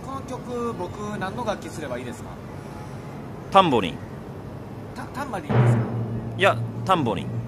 この曲僕何の楽器すればいいですか？ タンボリン。 タンバリンですか？ いやタンボリン。